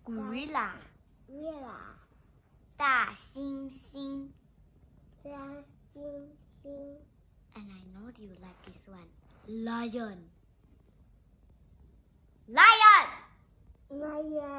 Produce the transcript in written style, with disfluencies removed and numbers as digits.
Gorilla. Gorilla. 大猩猩。 大猩猩。 And I know you like this one. Lion. Lion. Lion.